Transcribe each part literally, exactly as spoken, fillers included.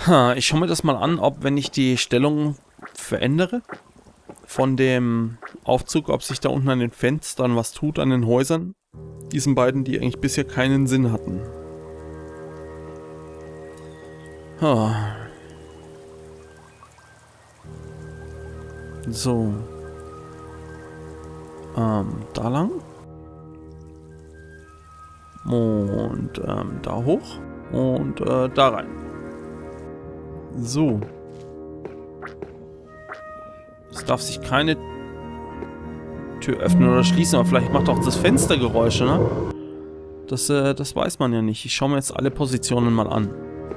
Ha, ich schaue mir das mal an, ob, wenn ich die Stellung verändere von dem Aufzug, ob sich da unten an den Fenstern was tut, an den Häusern. Diesen beiden, die eigentlich bisher keinen Sinn hatten. Ha. So. Ähm, da lang. Und ähm, da hoch. Und äh, da rein. So. Es darf sich keine Tür öffnen oder schließen, aber vielleicht macht auch das Fenster Geräusche, ne? Das, äh, das weiß man ja nicht. Ich schaue mir jetzt alle Positionen mal an.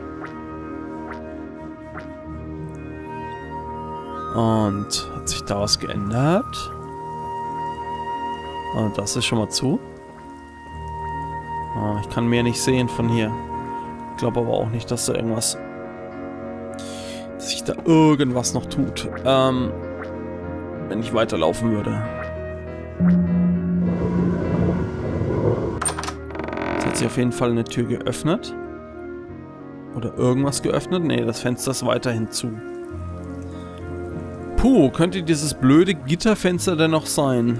Und hat sich da was geändert? Ah, das ist schon mal zu. Ah, ich kann mehr nicht sehen von hier. Ich glaube aber auch nicht, dass da irgendwas... dass sich da irgendwas noch tut. Ähm... Wenn ich weiterlaufen würde. Jetzt hat sich auf jeden Fall eine Tür geöffnet. Oder irgendwas geöffnet? Ne, das Fenster ist weiterhin zu. Puh, könnte dieses blöde Gitterfenster denn noch sein?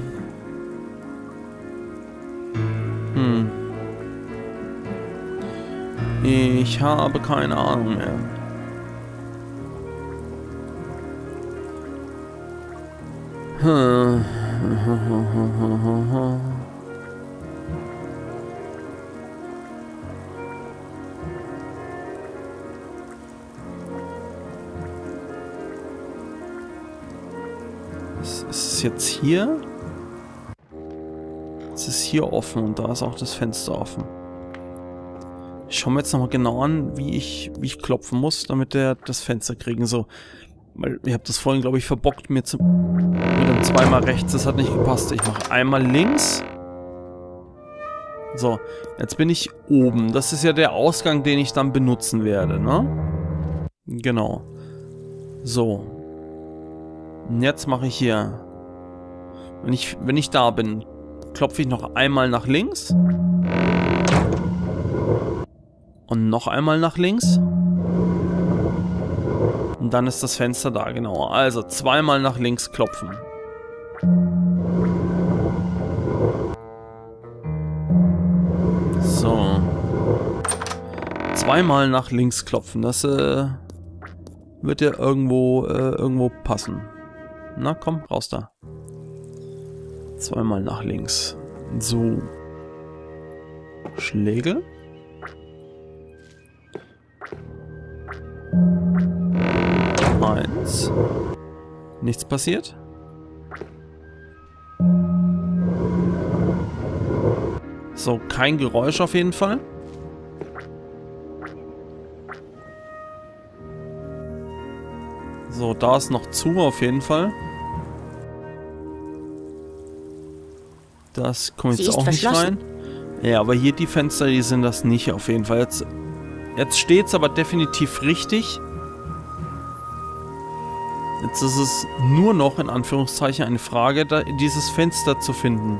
Hm. Ich habe keine Ahnung mehr. Hm. Ist es jetzt hier? Es ist hier offen und da ist auch das Fenster offen. Ich schaue mir jetzt nochmal genau an, wie ich, wie ich klopfen muss, damit der das Fenster kriegen. So, weil ihr habt das vorhin, glaube ich, verbockt mir zu, mit dem zweimal rechts. Das hat nicht gepasst. Ich mache einmal links. So, jetzt bin ich oben. Das ist ja der Ausgang, den ich dann benutzen werde, ne? Genau. So. Und jetzt mache ich hier... Wenn ich, wenn ich da bin, klopfe ich noch einmal nach links. Und noch einmal nach links. Und dann ist das Fenster da, genau. Also zweimal nach links klopfen. So. Zweimal nach links klopfen. Das äh, wird ja irgendwo, äh, irgendwo passen. Na komm, raus da. Zweimal nach links. So. Schlägel. Eins. Nichts passiert. So, kein Geräusch auf jeden Fall. So, da ist noch zu auf jeden Fall. Das kommt jetzt auch nicht rein. Ja, aber hier die Fenster, die sind das nicht auf jeden Fall. Jetzt, jetzt steht es aber definitiv richtig. Jetzt ist es nur noch, in Anführungszeichen, eine Frage, da, dieses Fenster zu finden.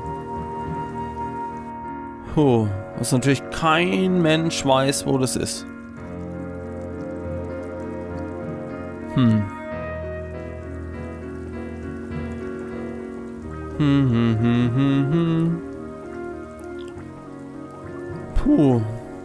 Puh, was natürlich kein Mensch weiß, wo das ist. Hm. Hm, hm, hm, hm, hm. Puh.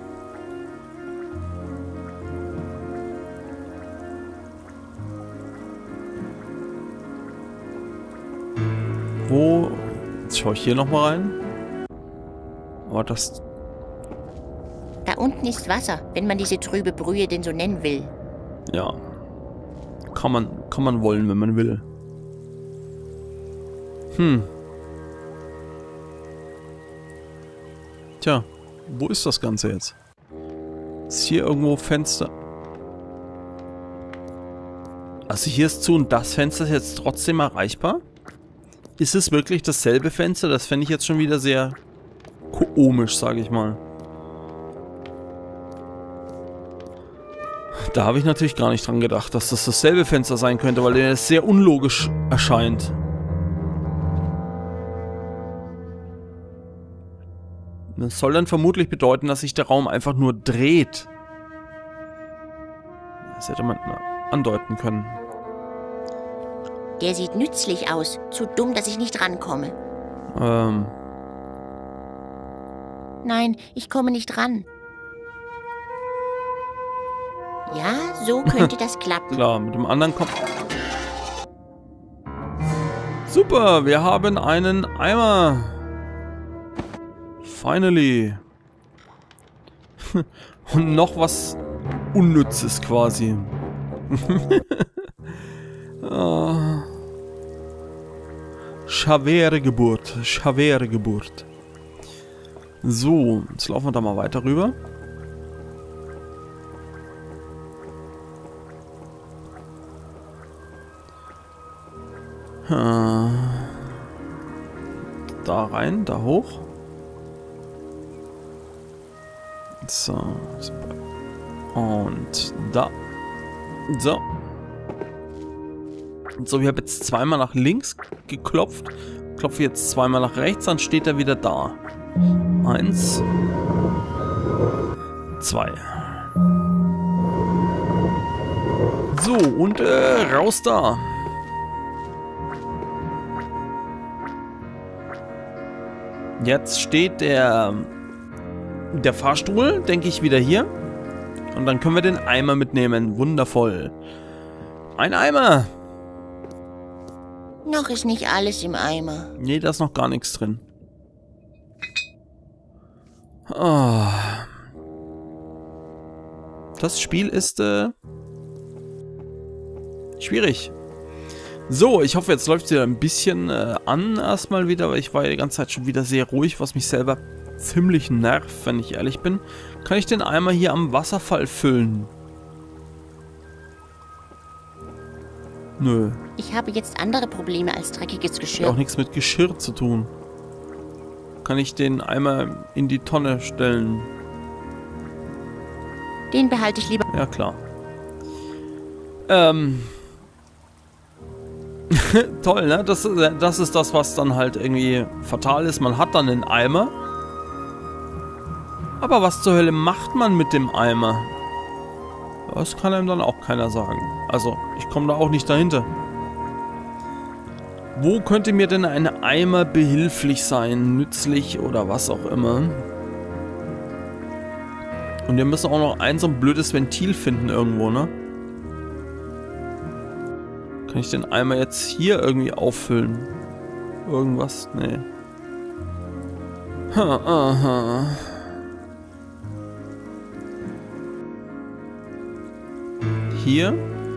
Wo? Jetzt schaue ich hier nochmal rein. Aber das... Da unten ist Wasser, wenn man diese trübe Brühe denn so nennen will. Ja. Kann man, kann man wollen, wenn man will. Hm. Tja, wo ist das Ganze jetzt? Ist hier irgendwo Fenster? Also hier ist zu und das Fenster ist jetzt trotzdem erreichbar? Ist es wirklich dasselbe Fenster? Das fände ich jetzt schon wieder sehr komisch, sage ich mal. Da habe ich natürlich gar nicht dran gedacht, dass das dasselbe Fenster sein könnte, weil der sehr unlogisch erscheint. Das soll dann vermutlich bedeuten, dass sich der Raum einfach nur dreht. Das hätte man andeuten können. Der sieht nützlich aus. Zu dumm, dass ich nicht rankomme. Ähm. Nein, ich komme nicht ran. Ja, so könnte das klappen. Klar, mit dem anderen kommt... Super, wir haben einen Eimer. Finally. Und noch was Unnützes quasi. ah. Schwere Geburt. Schwere Geburt. So, jetzt laufen wir da mal weiter rüber. Da rein, da hoch. So. Und da. So. So, ich habe jetzt zweimal nach links geklopft. Klopfe jetzt zweimal nach rechts, dann steht er wieder da. Eins. Zwei. So, und äh, raus da. Jetzt steht der, der Fahrstuhl, denke ich, wieder hier. Und dann können wir den Eimer mitnehmen. Wundervoll. Ein Eimer. Noch ist nicht alles im Eimer. Nee, da ist noch gar nichts drin. Oh. Das Spiel ist äh, schwierig. So, ich hoffe, jetzt läuft es wieder ein bisschen äh, an erstmal wieder, weil ich war ja die ganze Zeit schon wieder sehr ruhig, was mich selber ziemlich nervt, wenn ich ehrlich bin. Kann ich den Eimer hier am Wasserfall füllen? Nö. Ich habe jetzt andere Probleme als dreckiges Geschirr. Hat auch nichts mit Geschirr zu tun. Kann ich den Eimer in die Tonne stellen? Den behalte ich lieber. Ja, klar. Ähm... Toll, ne? Das, das ist das, was dann halt irgendwie fatal ist. Man hat dann einen Eimer. Aber was zur Hölle macht man mit dem Eimer? Das kann einem dann auch keiner sagen. Also, ich komme da auch nicht dahinter. Wo könnte mir denn ein Eimer behilflich sein? Nützlich oder was auch immer? Und wir müssen auch noch ein so ein blödes Ventil finden irgendwo, ne? Kann ich den Eimer jetzt hier irgendwie auffüllen? Irgendwas? Nee. Ha, aha. Hier.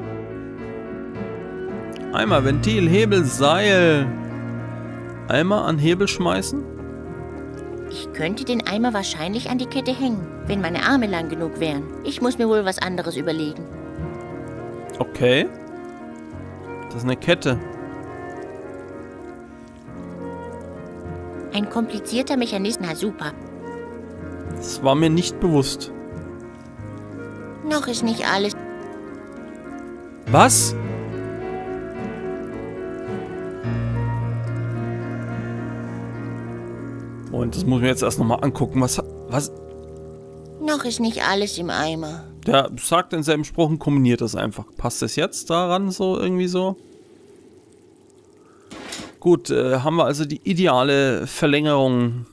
Eimer, Ventil, Hebel, Seil. Eimer an Hebel schmeißen? Ich könnte den Eimer wahrscheinlich an die Kette hängen, wenn meine Arme lang genug wären. Ich muss mir wohl was anderes überlegen. Okay. Das ist eine Kette. Ein komplizierter Mechanismus. Na super. Das war mir nicht bewusst. Noch ist nicht alles. Was? Und das muss ich mir jetzt erst nochmal angucken. Was? Was? Noch ist nicht alles im Eimer. Der sagt in seinem Spruch und kombiniert das einfach. Passt das jetzt daran so irgendwie so? Gut, äh, haben wir also die ideale Verlängerung.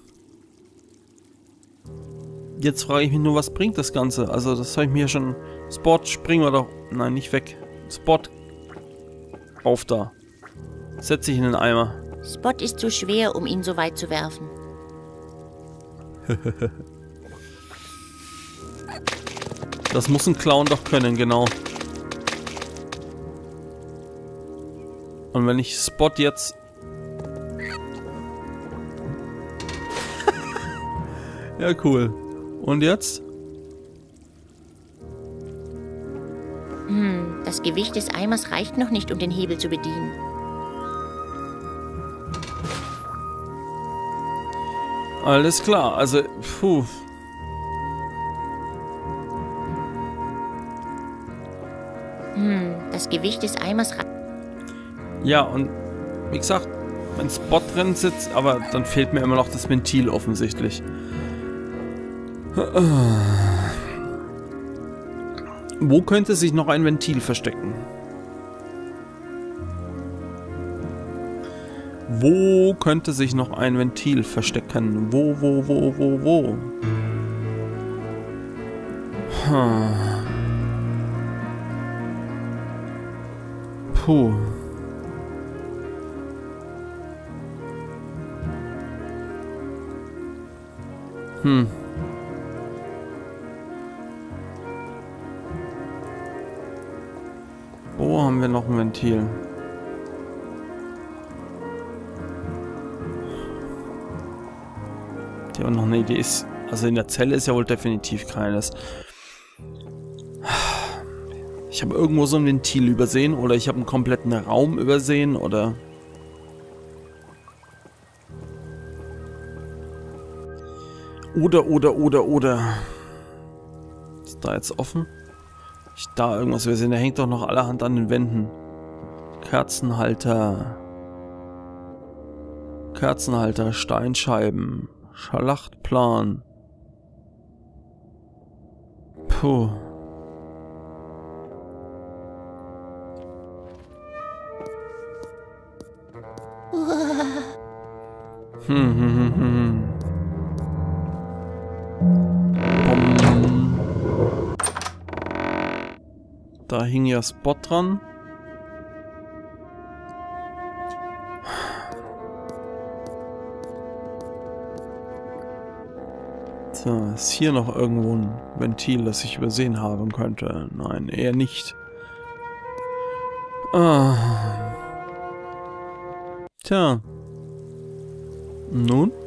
Jetzt frage ich mich nur, was bringt das Ganze? Also das habe ich mir schon... Spot, springen wir doch... Nein, nicht weg. Spot. Auf da. Setze ich in den Eimer. Spot ist zu schwer, um ihn so weit zu werfen. Das muss ein Clown doch können, genau. Und wenn ich Spot jetzt... Ja, cool. Und jetzt? Hm, das Gewicht des Eimers reicht noch nicht, um den Hebel zu bedienen. Alles klar, also, puh. Hm, das Gewicht des Eimers reicht. Ja, und wie gesagt, wenn Spot drin sitzt, aber dann fehlt mir immer noch das Ventil offensichtlich. Wo könnte sich noch ein Ventil verstecken? Wo könnte sich noch ein Ventil verstecken? Wo, wo, wo, wo, wo? Hm. Puh. Hm. Wo haben wir noch ein Ventil? Die haben noch eine Idee ist. Also in der Zelle ist ja wohl definitiv keines. Ich habe irgendwo so ein Ventil übersehen oder ich habe einen kompletten Raum übersehen oder... Oder, oder, oder, oder. Ist da jetzt offen? Ich da irgendwas übersehen. Da hängt doch noch allerhand an den Wänden. Kerzenhalter. Kerzenhalter, Steinscheiben. Schlachtplan. Puh. Hm, hm, hm, hm. Da hing ja Spot dran. So, ist hier noch irgendwo ein Ventil, das ich übersehen haben könnte? Nein, eher nicht. Ah. Tja. Nun?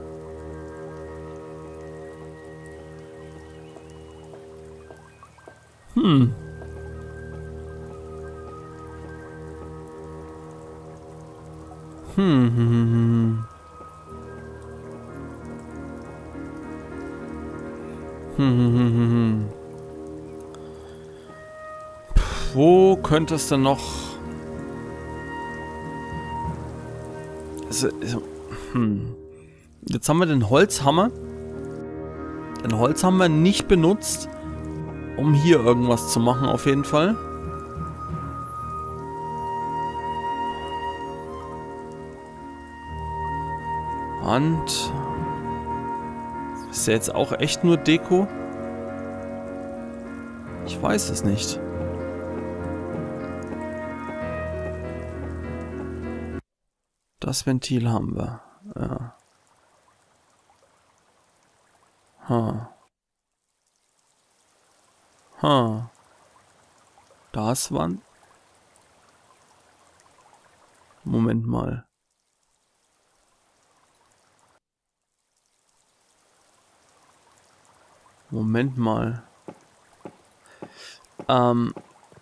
Hm. Hm, hm, hm, hm. Hm, hm, hm, hm. Wo könnte es denn noch... Also, also, hm. Jetzt haben wir den Holzhammer. Den Holzhammer nicht benutzt, um hier irgendwas zu machen, auf jeden Fall. Und... Ist ja jetzt auch echt nur Deko? Ich weiß es nicht. Das Ventil haben wir. Ja. Ha. Ha. Das waren... Moment mal. Moment mal. Ähm...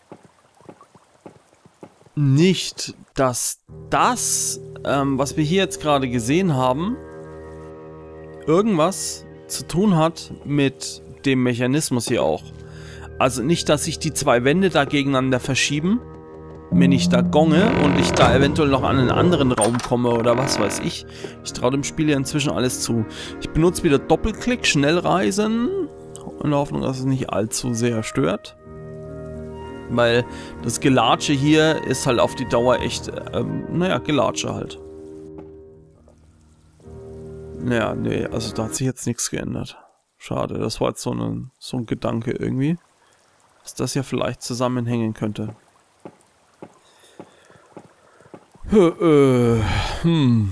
Nicht, dass das, ähm, was wir hier jetzt gerade gesehen haben, irgendwas zu tun hat mit dem Mechanismus hier auch. Also nicht, dass sich die zwei Wände da gegeneinander verschieben, wenn ich da gonge und ich da eventuell noch an einen anderen Raum komme oder was weiß ich. Ich traue dem Spiel ja inzwischen alles zu. Ich benutze wieder Doppelklick, Schnellreisen, in der Hoffnung, dass es nicht allzu sehr stört. Weil das Gelatsche hier ist halt auf die Dauer echt, ähm, naja, Gelatsche halt. Naja, nee, also da hat sich jetzt nichts geändert. Schade, das war jetzt so ein, so ein Gedanke irgendwie, dass das ja vielleicht zusammenhängen könnte. Äh, hm.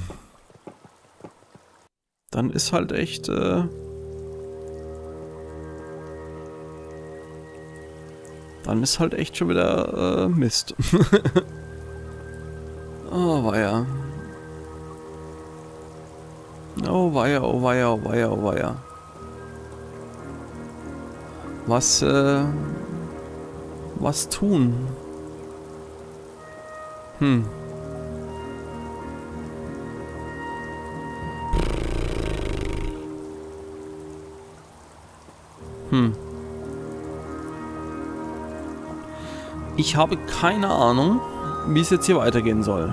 Dann ist halt echt, äh... Dann ist halt echt schon wieder äh, Mist. Oh weia. Oh weia, oh weia, oh weia, oh weia. Was, äh... Was tun? Hm. Hm. Ich habe keine Ahnung, wie es jetzt hier weitergehen soll.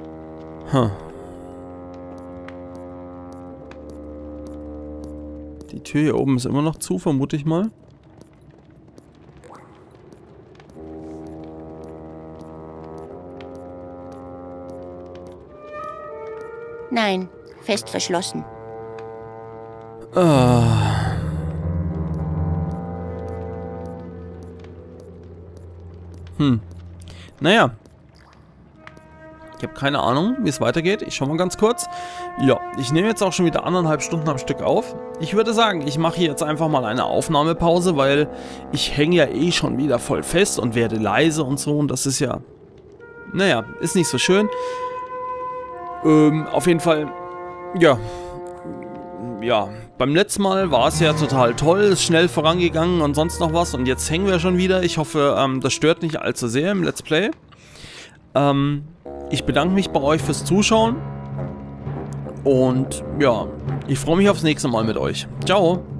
Huh. Die Tür hier oben ist immer noch zu, vermute ich mal. Nein, fest verschlossen. Ah. Hm. Naja. Ich habe keine Ahnung, wie es weitergeht. Ich schau mal ganz kurz. Ja, ich nehme jetzt auch schon wieder anderthalb Stunden am Stück auf. Ich würde sagen, ich mache hier jetzt einfach mal eine Aufnahmepause, weil ich hänge ja eh schon wieder voll fest und werde leise und so. Und das ist ja... Naja, ist nicht so schön. Ähm, auf jeden Fall... Ja... Ja, beim letzten Mal war es ja total toll, ist schnell vorangegangen und sonst noch was. Und jetzt hängen wir schon wieder. Ich hoffe, ähm, das stört nicht allzu sehr im Let's Play. Ähm, ich bedanke mich bei euch fürs Zuschauen. Und ja, ich freue mich aufs nächste Mal mit euch. Ciao!